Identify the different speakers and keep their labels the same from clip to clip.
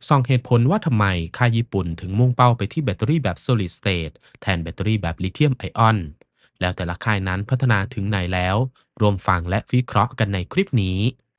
Speaker 1: ส่องเหตุผลว่าทำไมค่ายญี่ปุ่นถึงมุ่งเป้าไปที่แบตเตอรี่แบบ solid state แทนแบตเตอรี่แบบลิเธียมไอออนแล้วแต่ละค่ายนั้นพัฒนาถึงไหนแล้วรวมฟังและวิเคราะห์กันในคลิปนี้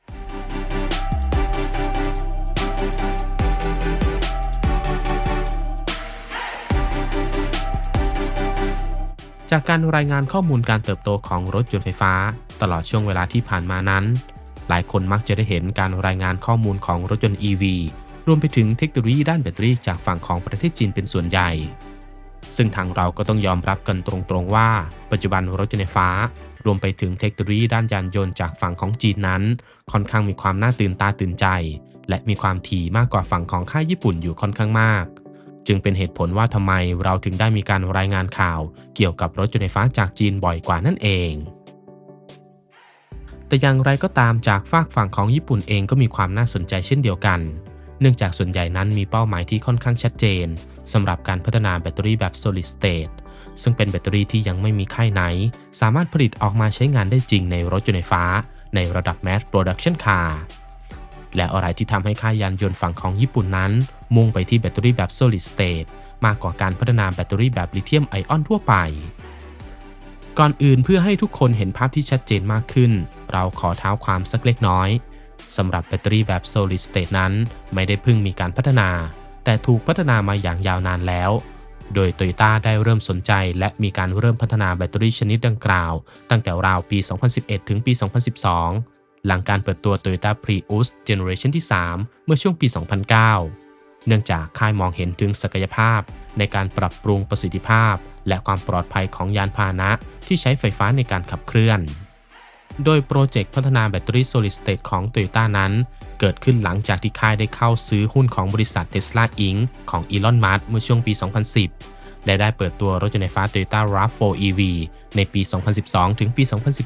Speaker 1: จากการรายงานข้อมูลการเติบโตของรถยนต์ไฟฟ้าตลอดช่วงเวลาที่ผ่านมานั้นหลายคนมักจะได้เห็นการรายงานข้อมูลของรถยนต์ EV รวมไปถึงเทคโนโลยีด้านแบตเตอรี่จากฝั่งของประเทศจีนเป็นส่วนใหญ่ซึ่งทางเราก็ต้องยอมรับกันตรงๆว่าปัจจุบันรถยนต์ไฟฟ้ารวมไปถึงเทคโนโลยีด้านยานยนต์จากฝั่งของจีนนั้นค่อนข้างมีความน่าตื่นตาตื่นใจและมีความถี่มากกว่าฝั่งของค่ายญี่ปุ่นอยู่ค่อนข้างมากจึงเป็นเหตุผลว่าทำไมเราถึงได้มีการรายงานข่าวเกี่ยวกับรถยนต์ไฟฟ้าจากจีนบ่อยกว่านั่นเองแต่อย่างไรก็ตามจากฝากฝั่งของญี่ปุ่นเองก็มีความน่าสนใจเช่นเดียวกันเนื่องจากส่วนใหญ่นั้นมีเป้าหมายที่ค่อนข้างชัดเจนสำหรับการพัฒนาแบตเตอรี่แบบ solid state ซึ่งเป็นแบตเตอรี่ที่ยังไม่มีค่ายไหนสามารถผลิตออกมาใช้งานได้จริงในรถยนต์ไฟฟ้าในระดับ mass production car และอะไรที่ทำให้ค่ายยานยนต์ฝั่งของญี่ปุ่นนั้นมุ่งไปที่แบตเตอรี่แบบ solid state มากกว่าการพัฒนาแบตเตอรี่แบบลิเธียมไอออนทั่วไปก่อนอื่นเพื่อให้ทุกคนเห็นภาพที่ชัดเจนมากขึ้นเราขอเท้าความสักเล็กน้อยสำหรับแบตเตอรี่แบบ solid state นั้นไม่ได้เพิ่งมีการพัฒนาแต่ถูกพัฒนามาอย่างยาวนานแล้วโดย Toyota ได้เริ่มสนใจและมีการเริ่มพัฒนาแบตเตอรี่ชนิดดังกล่าวตั้งแต่ราวปี 2011 ถึงปี 2012 หลังการเปิดตัว Toyota Prius Generation ที่ 3 เมื่อช่วงปี 2009 เนื่องจากค่ายมองเห็นถึงศักยภาพในการปรับปรุงประสิทธิภาพและความปลอดภัยของยานพาหนะที่ใช้ไฟฟ้าในการขับเคลื่อนโดยโปรเจกต์พัฒนาแบตเตอรี่ Solid State ของ Toyota นั้นเกิดขึ้นหลังจากที่ค่ายได้เข้าซื้อหุ้นของบริษัท Tesla Inc. ของ Elon Musk เมื่อช่วงปี 2010 และได้เปิดตัวรถยนต์ไฟฟ้า Toyota RAV4 EV ในปี 2012 ถึงปี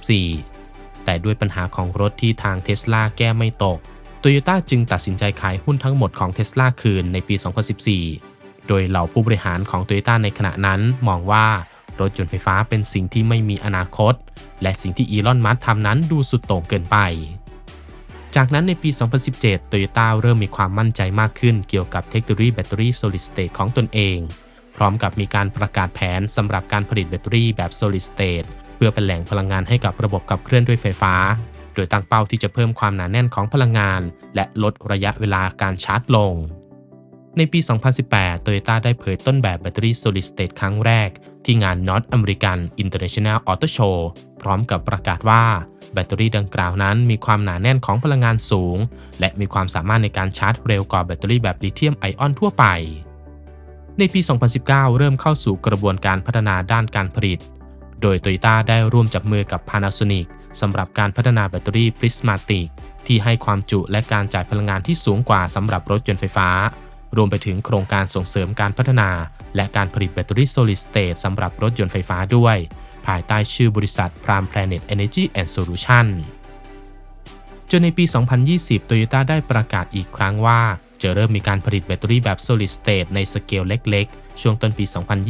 Speaker 1: 2014 แต่ด้วยปัญหาของรถที่ทาง Tesla แก้ไม่ตก Toyota จึงตัดสินใจขายหุ้นทั้งหมดของ Tesla คืนในปี 2014 โดยเหล่าผู้บริหารของ Toyota ในขณะนั้นมองว่ารถยนต์ไฟฟ้าเป็นสิ่งที่ไม่มีอนาคตและสิ่งที่อีลอนมัสก์ทำนั้นดูสุดโต่งเกินไปจากนั้นในปี 2017 Toyota เริ่มมีความมั่นใจมากขึ้นเกี่ยวกับเทคโนโลยีแบตเตอรี่ Solid State ของตนเองพร้อมกับมีการประกาศแผนสำหรับการผลิตแบตเตอรี่แบบ Solid State เพื่อเป็นแหล่งพลังงานให้กับระบบขับเคลื่อนด้วยไฟฟ้าโดยตั้งเป้าที่จะเพิ่มความหนาแน่นของพลังงานและลดระยะเวลาการชาร์จลงในปี 2018 Toyota ได้เผยต้นแบบแบตเตอรี่ Solid State ครั้งแรกที่งาน North American International Auto Show พร้อมกับประกาศว่าแบตเตอรี่ดังกล่าวนั้นมีความหนาแน่นของพลังงานสูงและมีความสามารถในการชาร์จเร็วกว่าแบตเตอรี่แบบลิเธียมไอออนทั่วไปในปี 2019 เริ่มเข้าสู่กระบวนการพัฒนาด้านการผลิตโดย Toyota ได้ร่วมจับมือกับ Panasonic สำหรับการพัฒนาแบตเตอรี่ Prismatic ที่ให้ความจุและการจ่ายพลังงานที่สูงกว่าสำหรับรถยนต์ไฟฟ้ารวมไปถึงโครงการส่งเสริมการพัฒนาและการผลิตแบตเตอรี่ Solid State สำหรับรถยนต์ไฟฟ้าด้วยภายใต้ชื่อบริษัท Prime Planet Energy and Solution จนในปี 2020 Toyota ได้ประกาศอีกครั้งว่าจะเริ่มมีการผลิตแบตเตอรี่แบบ Solid State ในสเกลเล็กๆช่วงต้นปี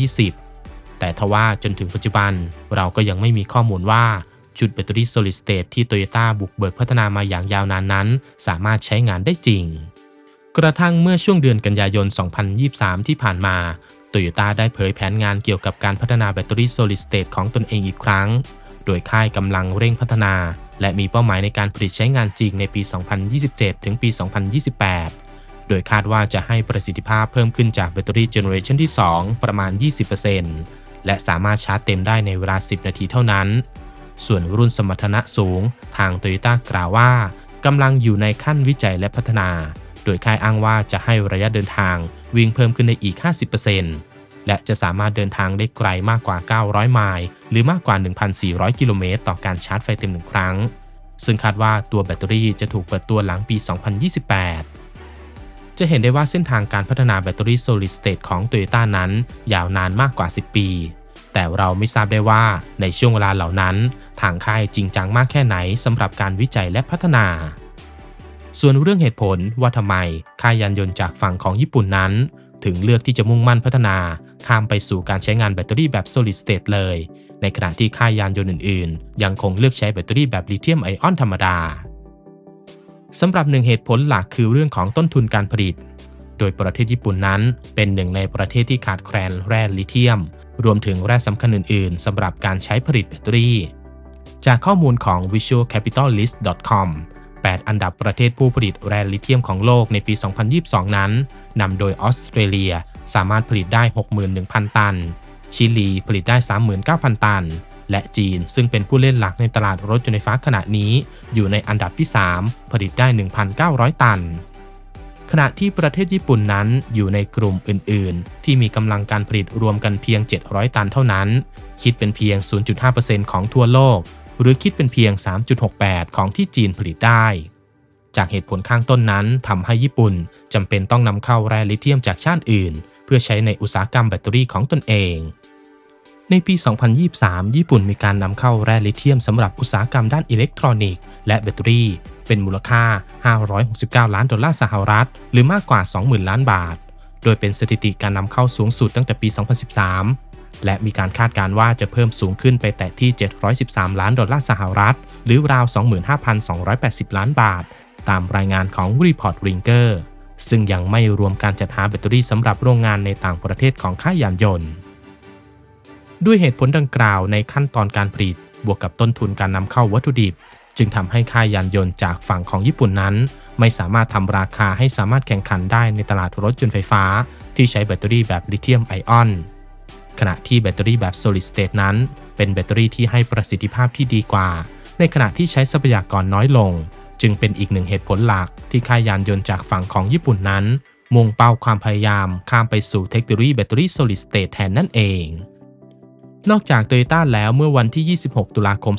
Speaker 1: 2020 แต่ทว่าจนถึงปัจจุบันเราก็ยังไม่มีข้อมูลว่าชุดแบตเตอรี่ Solid State ที่ Toyota บุกเบิกพัฒนามาอย่างยาวนานนั้นสามารถใช้งานได้จริงกระทั่งเมื่อช่วงเดือนกันยายน 2023 ที่ผ่านมา Toyota ได้เผยแผนงานเกี่ยวกับการพัฒนาแบตเตอรี่ Solid State ของตนเองอีกครั้งโดยค่ายกำลังเร่งพัฒนาและมีเป้าหมายในการผลิตใช้งานจริงในปี 2027 ถึงปี 2028 โดยคาดว่าจะให้ประสิทธิภาพเพิ่มขึ้นจากแบตเตอรี่เจเนอเรชันที่ 2 ประมาณ 20% และสามารถชาร์จเต็มได้ในเวลา 10 นาทีเท่านั้นส่วนรุ่นสมรรถนะสูงทาง Toyota กล่าวว่ากำลังอยู่ในขั้นวิจัยและพัฒนาโดยค่ายอ้างว่าจะให้ระยะเดินทางวิ่งเพิ่มขึ้นได้อีก 50% และจะสามารถเดินทางได้ไกลมากกว่า 900 ไมล์หรือมากกว่า 1,400 กิโลเมตรต่อการชาร์จไฟเต็ม1ครั้งซึ่งคาดว่าตัวแบตเตอรี่จะถูกเปิดตัวหลังปี 2028 จะเห็นได้ว่าเส้นทางการพัฒนาแบตเตอรี่ Solid State ของ Toyota นั้นยาวนานมากกว่า 10 ปีแต่เราไม่ทราบได้ว่าในช่วงเวลาเหล่านั้นทางค่ายจริงจังมากแค่ไหนสำหรับการวิจัยและพัฒนาส่วนเรื่องเหตุผลว่าทำไมค่ายยานยนต์จากฝั่งของญี่ปุ่นนั้นถึงเลือกที่จะมุ่งมั่นพัฒนาข้ามไปสู่การใช้งานแบตเตอรี่แบบ Solid State เลยในขณะที่ค่ายยานยนต์อื่นๆยังคงเลือกใช้แบตเตอรี่แบบลิเธียมไอออนธรรมดาสำหรับหนึ่งเหตุผลหลักคือเรื่องของต้นทุนการผลิตโดยประเทศญี่ปุ่นนั้นเป็นหนึ่งในประเทศที่ขาดแคลนแร่ลิเธียมรวมถึงแร่สำคัญอื่นๆสำหรับการใช้ผลิตแบตเตอรี่จากข้อมูลของ visualcapitalist.com 8 อันดับประเทศผู้ผลิตแร่ลิเธียมของโลกในปี 2022 นั้นนำโดยออสเตรเลียสามารถผลิตได้ 61,000 ตันชิลีผลิตได้ 39,000 ตันและจีนซึ่งเป็นผู้เล่นหลักในตลาดรถยนต์ไฟฟ้าขณะนี้อยู่ในอันดับที่ 3 ผลิตได้ 1,900 ตันขณะที่ประเทศญี่ปุ่นนั้นอยู่ในกลุ่มอื่นๆที่มีกำลังการผลิตรวมกันเพียง 700 ตันเท่านั้นคิดเป็นเพียง 0.5% ของทั่วโลกหรือคิดเป็นเพียง 3.68 ของที่จีนผลิตได้จากเหตุผลข้างต้นนั้นทำให้ญี่ปุ่นจำเป็นต้องนำเข้าแร่ลิเธียมจากชาติอื่นเพื่อใช้ในอุตสาหกรรมแบตเตอรี่ของตนเองในปี 2023 ญี่ปุ่นมีการนำเข้าแร่ลิเธียมสำหรับอุตสาหกรรมด้านอิเล็กทรอนิกส์และแบตเตอรี่เป็นมูลค่า$569 ล้านหรือมากกว่า 20,000 ล้านบาทโดยเป็นสถิติการนำเข้าสูงสุดตั้งแต่ปี 2013 และมีการคาดการณ์ว่าจะเพิ่มสูงขึ้นไปแตะที่$713 ล้านหรือราว 25,280 ล้านบาทตามรายงานของ Report Ringer ซึ่งยังไม่รวมการจัดหาแบตเตอรี่สำหรับโรงงานในต่างประเทศของค่ายยานยนต์ด้วยเหตุผลดังกล่าวในขั้นตอนการผลิตบวกกับต้นทุนการนำเข้าวัตถุดิบจึงทำให้ค่ายยานยนต์จากฝั่งของญี่ปุ่นนั้นไม่สามารถทำราคาให้สามารถแข่งขันได้ในตลาดรถยนต์ไฟฟ้าที่ใช้แบตเตอรี่แบบลิเธียมไอออนขณะที่แบตเตอรี่แบบ Solid State นั้นเป็นแบตเตอรี่ที่ให้ประสิทธิภาพที่ดีกว่าในขณะที่ใช้ทรัพยากรน้อยลงจึงเป็นอีกหนึ่งเหตุผลหลักที่ค่ายยานยนต์จากฝั่งของญี่ปุ่นนั้นมุ่งเป้าความพยายามข้ามไปสู่เทคโนโลยีแบตเตอรี่ Solid State แทนนั่นเองนอกจาก Toyota แล้วเมื่อวันที่ 26 ตุลาคม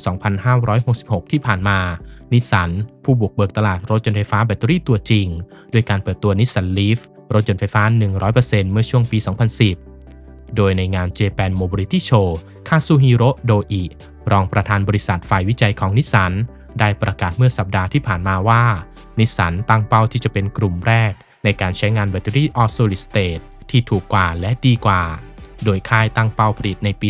Speaker 1: 2566 ที่ผ่านมานิสสันผู้บุกเบิกตลาดรถยนต์ไฟฟ้าแบตเตอรี่ตัวจริงโดยการเปิดตัว Nissan Leaf รถยนต์ไฟฟ้า 100% เมื่อช่วงปี 2010 โดยในงาน Japan Mobility Show คาซูฮิโร่ โดอิรองประธานบริษัทฝ่ายวิจัยของนิสสันได้ประกาศเมื่อสัปดาห์ที่ผ่านมาว่านิสสันตั้งเป้าที่จะเป็นกลุ่มแรกในการใช้งานแบตเตอรี่ All Solid State ที่ถูกกว่าและดีกว่าโดยค่ายตั้งเป้าผลิตในปี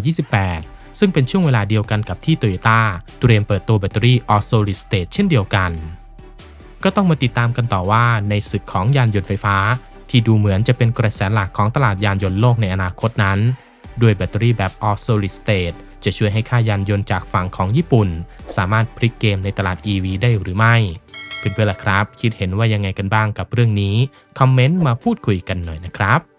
Speaker 1: 2028 ซึ่งเป็นช่วงเวลาเดียวกันกับที่ Toyota เตรียมเปิดตัวแบตเตอรี่ All Solid State เช่นเดียวกันก็ต้องมาติดตามกันต่อว่าในศึกของยานยนต์ไฟฟ้าที่ดูเหมือนจะเป็นกระแสหลักของตลาดยานยนต์โลกในอนาคตนั้นด้วยแบตเตอรี่แบบ All Solid State จะช่วยให้ค่ายยานยนต์จากฝั่งของญี่ปุ่นสามารถพลิกเกมในตลาด EV ได้หรือไม่เพื่อนๆล่ะครับคิดเห็นว่ายังไงกันบ้างกับเรื่องนี้คอมเมนต์มาพูดคุยกันหน่อยนะครับ